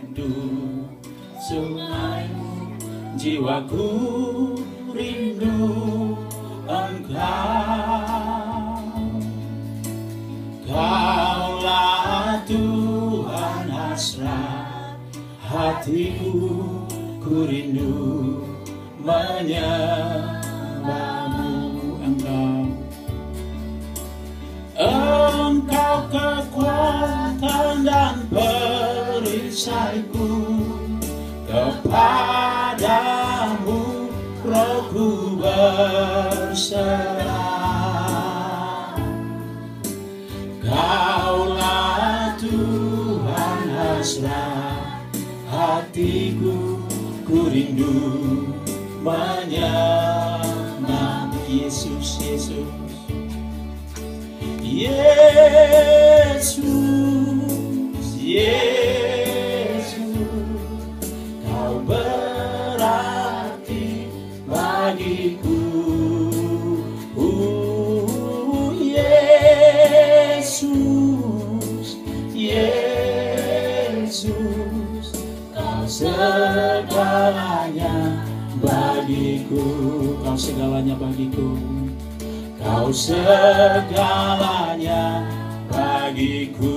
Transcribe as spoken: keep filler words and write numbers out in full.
rindu sungaimu, jiwaku rindu Engkau. Kaulah Tuhan hasrat hatiku, ku rindu menyembahmu. Engkau, Engkau kekuatan dan perisaiku, kepadamu rohku berserah. Kaulah Tuhan hasrat hatiku, ku rindu menyembah Yesus, Yesus, Yesus, Yesus, Kau berarti bagiku. uh, Yesus, Yesus, Kau segalanya bagiku. Kau segalanya bagiku, Kau segalanya bagiku.